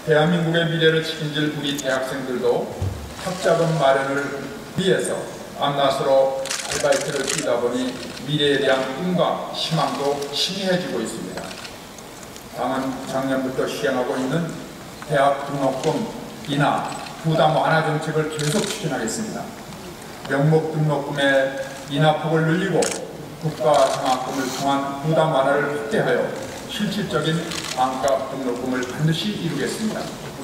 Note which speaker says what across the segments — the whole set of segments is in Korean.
Speaker 1: 대한민국의 미래를 책임질 우리 대학생들도 학자금 마련을 위해서 앞나서로 아르바이트를 뛰다 보니 미래에 대한 꿈과 희망도 희미해지고 있습니다. 당은 작년부터 시행하고 있는 대학 등록금 인하, 부담 완화 정책을 계속 추진하겠습니다. 명목 등록금의 인하폭을 늘리고 국가 장학금을 통한 부담 완화를 확대하여 실질적인 반값 등록금을 반드시 이루겠습니다.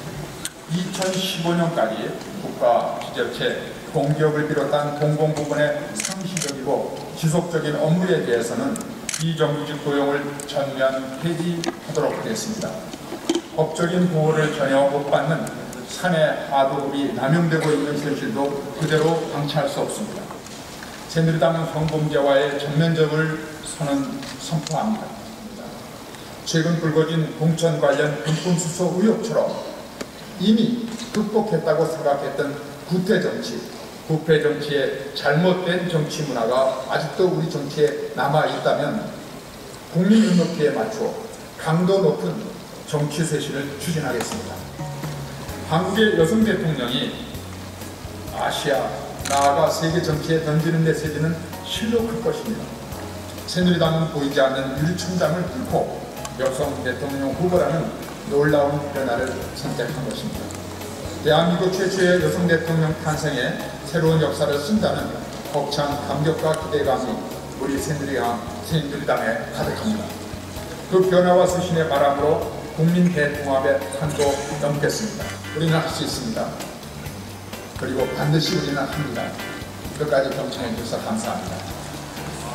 Speaker 1: 2015년까지 국가, 기업체, 공기업을 비롯한 공공부문의 상시적이고 지속적인 업무에 대해서는 비정규직 고용을 전면 폐지하도록 하겠습니다. 법적인 보호를 전혀 못 받는 사내 하도급이 남용되고 있는 현실도 그대로 방치할 수 없습니다. 새누리당은 성범죄와의 전면적을 선포합니다. 최근 불거진 공천 관련 금품수수 의혹처럼 이미 극복했다고 생각했던 구태정치, 부패정치의 잘못된 정치 문화가 아직도 우리 정치에 남아있다면 국민 눈높이에 맞춰 강도 높은 정치 쇄신을 추진하겠습니다. 한국의 여성 대통령이 아시아, 나아가 세계 정치에 던지는 메시지는 실로 클 것입니다. 새누리당은 보이지 않는 유리천장을 뚫고 여성 대통령 후보라는 놀라운 변화를 선택한 것입니다. 대한민국 최초의 여성 대통령 탄생에 새로운 역사를 쓴다는 벅찬 감격과 기대감이 우리 새누리당에 가득합니다. 그 변화와 쇄신의 바람으로 국민 대통합의 산도 넘겠습니다. 우리는 할 수 있습니다. 그리고 반드시 우리는 합니다. 끝까지 경청해 주셔서 감사합니다.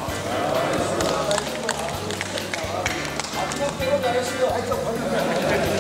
Speaker 2: 잘했어요.